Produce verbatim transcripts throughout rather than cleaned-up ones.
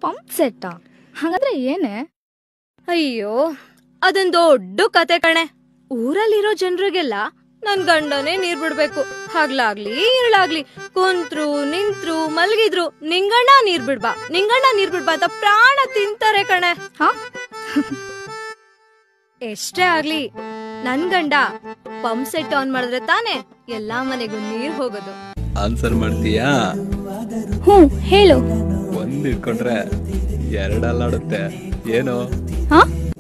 Pump set ಹಾಗಾದ್ರೆ ಏನೇ? ಅಯ್ಯೋ ಅದೊಂದ್ ದೊಡ್ಡ ಕತೆ ಕಣೆ. ಊರಲ್ಲಿರೋ ಜನರಿಗೆಲ್ಲ ನನ್ ಗಂಡನೇ ನೀರ್ ಬಿಡ್ಬೇಕು. ಹಗ್ಲಾಗ್ಲಿ ಇರಳಾಗ್ಲಿ ಕುಂತ್ರು ನಿಂತ್ರು ಮಲಗಿದ್ರು ನಿಂಗಣ್ಣ ನೀರ್ ಬಿಡ್ಬಾ ನಿಂಗಣ್ಣ ನೀರ್ ಬಿಡ್ಬಾ ಅಂತ ಪ್ರಾಣ ತಿಂತಾರೆ ಕಣೆ. ಹಾ ಎಷ್ಟೇ ಆಗ್ಲಿ ನನ್ ಗಂಡ ಪಂಪ್ ಸೆಟ್ ಆನ್ ಮಾಡಿದ್ರೆ ತಾನೇ ಎಲ್ಲಾ ಮನೆಗೂ ನೀರ್ ಹೋಗೋದು. ಆನ್ಸರ್ ಮಾಡ್ತೀಯಾ? ಹ್ಮ್ ಹೇಳು. ಒಂದ್ ಇಟ್ಕೊಂಡ್ರೆ ಎರಡಲ್ಲಾಡುತ್ತೆ ಏನು? ಹಾ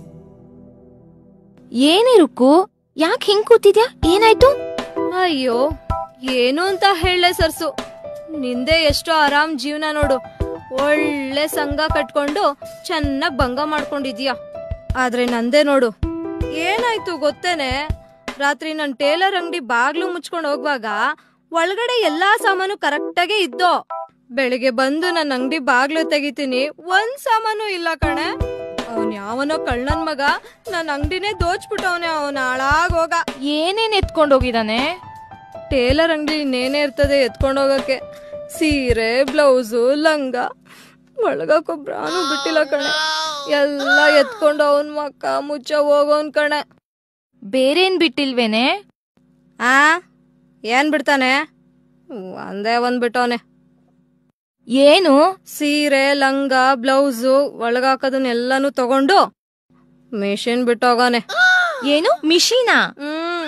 ಏನಿರುಕು? ಯಾಕೆ ಹಿಂಗ್ ಕೂತಿದ್ಯಾ? ಏನಾಯ್ತು? ಅಯ್ಯೋ ಏನು ಅಂತ ಹೇಳಲೆ ಸರ್ಸು. ನಿಂದೆ ಎಷ್ಟೋ ಆರಾಮ್ ಜೀವನ ನೋಡು. ಒಳ್ಳೆ ಸಂಘ ಕಟ್ಕೊಂಡು ಚೆನ್ನಾಗ್ ಭಂಗ ಮಾಡ್ಕೊಂಡಿದ್ಯಾ. ಆದ್ರೆ ನಂದೇ ನೋಡು ಏನಾಯ್ತು ಗೊತ್ತೇನೆ? ರಾತ್ರಿ ನನ್ ಟೇಲರ್ ಅಂಗಡಿ ಬಾಗ್ಲು ಮುಚ್ಕೊಂಡ್ ಹೋಗುವಾಗ ಒಳಗಡೆ ಎಲ್ಲಾ ಸಾಮಾನು ಕರೆಕ್ಟಾಗೆ ಇದ್ದೋ. ಬೆಳಿಗ್ಗೆ ಬಂದು ನನ್ ಅಂಗಡಿ ಬಾಗ್ಲು ತೆಗಿತೀನಿ, ಒಂದ್ ಸಾಮಾನು ಇಲ್ಲ ಕಣೆ. ಅವನ್ ಯಾವನೋ ಕಳ್ಳನ್ ಮಗ ನನ್ ಅಂಗಡಿನೇ ದೋಚ್ಬಿಟ್ಟವನೆ. ಅವನ ಹಾಳಾಗ್ ಹೋಗ. ಏನೇನ್ ಎತ್ಕೊಂಡ್ ಹೋಗಿದಾನೆ? ಟೇಲರ್ ಅಂಗಡಿ ಇನ್ನೇನೇ ಇರ್ತದೆ ಎತ್ಕೊಂಡ್ ಹೋಗಕ್ಕೆ? ಸೀರೆ, ಬ್ಲೌಸು, ಲಂಗ, ಒಳಗಾಕೊಬ್ರಾನು ಬಿಟ್ಟಿಲ್ಲ ಕಣೆ. ಎಲ್ಲ ಎತ್ಕೊಂಡು ಅವನ್ ಮಕ್ಕ ಮುಚ್ಚ ಹೋಗೋನ್ ಕಣೆ. ಬೇರೇನ್ ಬಿಟ್ಟಿಲ್ವೇನೆ? ಆ ಏನ್ ಬಿಡ್ತಾನೆ? ಒಂದೇ ಒಂದ್ ಬಿಟ್ಟವನೆ. ಏನು? ಸೀರೆ, ಲಂಗ, ಬ್ಲೌಸು, ಒಳಗಾಕೋದನ್ನೆಲ್ಲಾನು ತಗೊಂಡು ಮಿಷಿನ್ ಬಿಟ್ಟೋಗಾನೆ. ಏನು ಮಿಷಿನಾ? ಹ್ಮ್.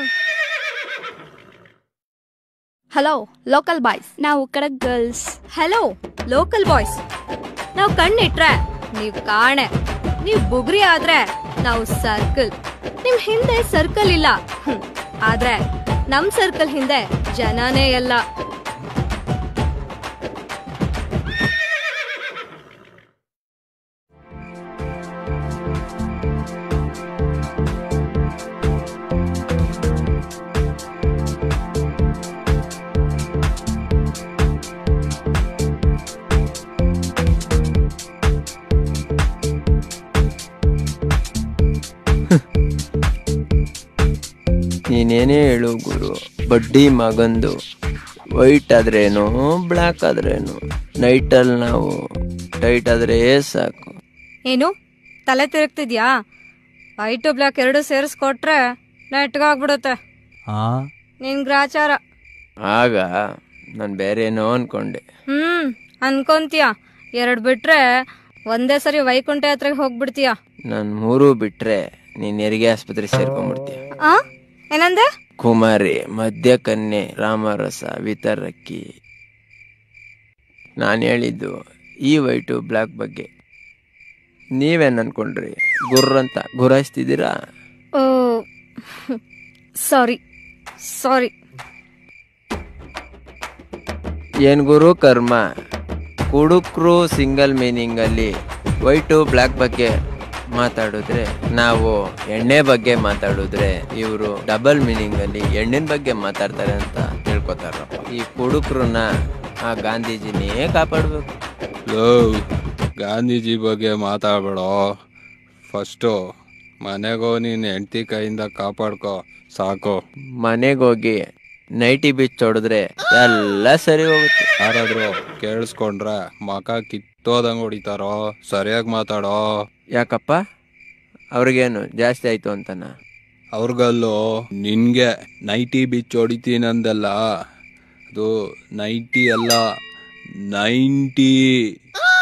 ಹಲೋ ಲೋಕಲ್ ಬಾಯ್ಸ್, ನಾವು ಕಡೆ ಗರ್ಲ್ಸ್. ಹಲೋ ಲೋಕಲ್ ಬಾಯ್ಸ್, ನಾವ್ ಕಣ್ಣಿಟ್ರೆ ನೀವ್ ಕಾಣೆ, ನೀವ್ ಬುಗ್ರಿ ಆದ್ರೆ ನಾವು ಸರ್ಕಲ್. ನಿಮ್ ಹಿಂದೆ ಸರ್ಕಲ್ ಇಲ್ಲ, ಆದ್ರೆ ನಮ್ ಸರ್ಕಲ್ ಹಿಂದೆ ಜನನೇ ಎಲ್ಲ. ನೀನೇನೇ ಹೇಳು ಗುರು, ಬಡ್ಡಿ ಮಗಂದು ವೈಟ್ ಆದ್ರೇನು ಬ್ಲ್ಯಾಕ್ ಆದ್ರೇನು, ನೈಟಲ್ಲಿ ನಾವು ಟೈಟ್ ಆದ್ರೆ ಸಾಕು. ಏನು ತಲೆ ತಿರುಗ್ತಿದ್ಯಾ? ವೈಟ್ ಬ್ಲ್ಯಾಕ್ ಎರಡು ಸೇರಿಸ್ಕೊಟ್ರೆ ನೆಟ್ಗಾಗ್ಬಿಡುತ್ತೆ ನಿನ್ ಗ್ರಾಚಾರ. ಆಗ ನಾನು ಬೇರೆ ಏನೋ ಅನ್ಕೊಂಡೆ. ಹ್ಮ್ ಅನ್ಕೊಂತೀಯ. ಎರಡ್ ಬಿಟ್ರೆ ಒಂದೇ ಸರಿ ವೈಕುಂಠ ಯಾತ್ರೆಗೆ ಹೋಗ್ಬಿಡ್ತೀಯ. ನನ್ ಮೂರು ಬಿಟ್ರೆ ನೀನ್ ಹೆರಿಗೆ ಆಸ್ಪತ್ರೆ ಸೇರ್ಕೊಂಡ್ಬಿಡ್ತೀಯ. ಆ ಏನಂದೆ? ಕುಮಾರಿ, ಮದ್ಯಕನ್ಯೆ, ರಾಮರಸ ವಿತರಕ್ಕಿ. ನಾನು ಹೇಳಿದ್ದು ಈ ವೈಟು ಬ್ಲ್ಯಾಕ್ ಬಗ್ಗೆ. ನೀವೇನ್ ಅನ್ಕೊಂಡ್ರಿ? ಗುರ್ರಂತ ಗುರಾಯಿಸ್ತಿದ್ದೀರಾ? ಓ ಸಾರಿ ಸಾರಿ. ಏನ್ ಗುರು ಕರ್ಮ, ಕುಡುಕ್ರು ಸಿಂಗಲ್ ಮೀನಿಂಗ್ ಅಲ್ಲಿ ವೈಟು ಬ್ಲ್ಯಾಕ್ ಬಗ್ಗೆ ಮಾತಾಡಿದ್ರೆ, ನಾವು ಎಣ್ಣೆ ಬಗ್ಗೆ ಮಾತಾಡಿದ್ರೆ ಇವರು ಡಬಲ್ ಮೀನಿಂಗ್ ಅಲ್ಲಿ ಎಣ್ಣಿನ ಬಗ್ಗೆ ಮಾತಾಡ್ತಾರೆ ಅಂತ ತಿಳ್ಕೊತಾರಪ್ಪ. ಈ ಕುಡುಕ್ರನ್ನ ಆ ಗಾಂಧೀಜಿನೇ ಕಾಪಾಡ್ಬೇಕು. ಲೋ, ಗಾಂಧೀಜಿ ಬಗ್ಗೆ ಮಾತಾಡ್ಬೇಡೋ. ಫಸ್ಟು ಮನೆಗೋ ನೀನ್ ಹೆಂಡತಿ ಕೈಯಿಂದ ಕಾಪಾಡ್ಕೋ ಸಾಕು. ಮನೆಗೋಗಿ ನೈಟಿ ಬಿಚ್ ಹೊಡೆದ್ರೆ ಎಲ್ಲ ಸರಿ ಹೋಗುತ್ತೆ. ಯಾರಾದ್ರೂ ಕೇಳಿಸ್ಕೊಂಡ್ರೆ ಮಕ ಕಿತ್ತೋದಂಗ್ ಹೊಡಿತಾರೋ. ಸರಿಯಾಗಿ ಮಾತಾಡೋ. ಯಾಕಪ್ಪ, ಅವ್ರಿಗೇನು ಜಾಸ್ತಿ ಆಯ್ತು ಅಂತನ? ಅವ್ರಿಗಲ್ಲೋ, ನಿನ್ಗೆ ನೈಟಿ ಬಿಚ್ ಹೊಡಿತೀನಂದಲ್ಲ, ಅದು ನೈಟಿ ಅಲ್ಲ ನೈಂಟಿ.